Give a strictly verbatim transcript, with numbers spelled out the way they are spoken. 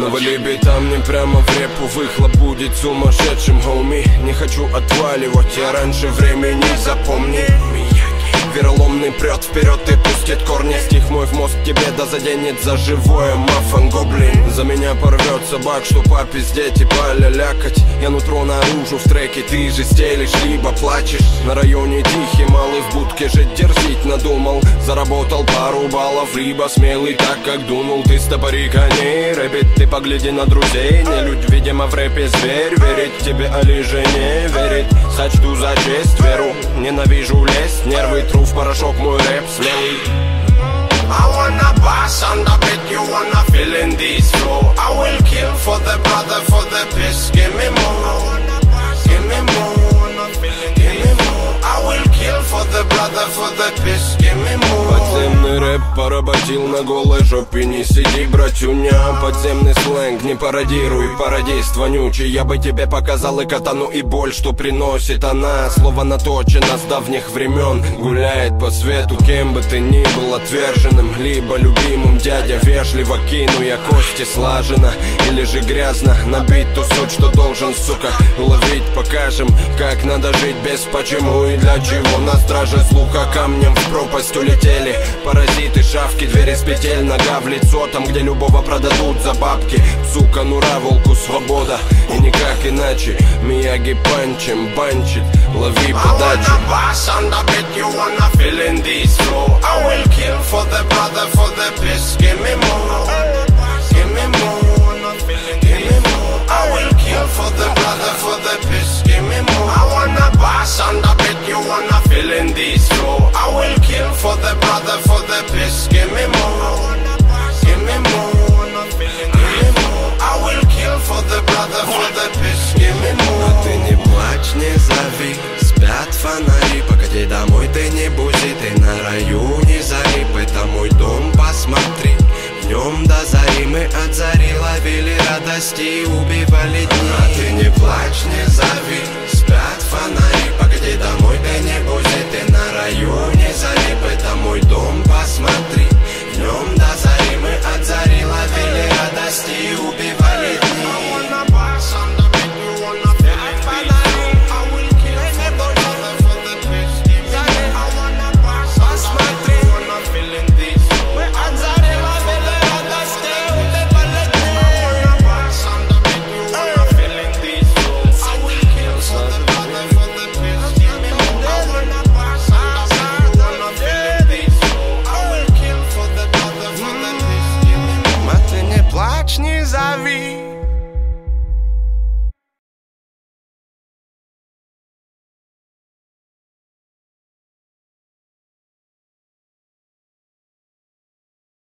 Навали бита мне прямо в репу, выхлоп будет сумасшедшим, хоуми. Не хочу отваливать, я раньше времени, запомни. Вероломный прет вперед и пустит корни. Стих мой в мозг тебе да заденет за живое, мафан гоблин. За меня порвет собак, что попиздеть и полялякать. Я нутро наружу в треке, ты же стелишь, либо плачешь. На районе тихий, малый в будке жить дерзить надумал. Заработал пару баллов, либо смелый так, как думал. Ты стопори коней, рэпит, ты погляди на друзей. Не людь, видимо, в рэпе зверь. Верить тебе, али же не верить. Сочту за честь веру, ненавижу лезть. Нервы тру в порошок, мой рэп смелый. I wanna boss on the beat, you wanna feel in this flow. I will kill for the brother, for the piss. Give me more, give me more, give me more. I will kill for the brother, for the piss. Give me more. Подземный рэп поработил на голой жопе. Не сиди, братюня, подземный сленг не пародируй, пародист вонючий. Я бы тебе показал и катану, и боль, что приносит она. Слово наточено с давних времен, гуляет по свету. Кем бы ты ни был, отверженным, либо любимым. Дядя вежливо кину я кости слаженно, или же грязно набить ту суть, что должен, сука, уловить. Покажем, как надо жить без почему и для чего. На страже слуха камнем в пропасть улетели паразиты, шавки, двери с петель. Нога в лицо, там, где любого продадут за бабки. Сука, нура, волку свобода, и никак иначе. Мияги панчем банчит, лови подачу. I wanna boss on the beat, you wanna feel in this flow. I will kill for the brother, for the piss. Give me more, give me more, give me more. I will kill for the brother, for the piss. Give me more. I wanna boss on the beat, you wanna feel in this flow. I will kill for the brother, for the piss. Give me more, give me more, give me more. I will kill for the brother, for the piss. Give me more. Но ты не плачь, не зови, спят фонари. Покати домой, ты не бузи, ты на районе зари. Это мой дом, посмотри, в нем до зари мы от зари ловили радости и убивали дни. А ты не плачь, не зови, спят фонари. Покати домой, ты не бузи, ты на районе зари. Это мой дом, посмотри, в нем до зари мы от зари ловили радости и убивали дни. Не зови,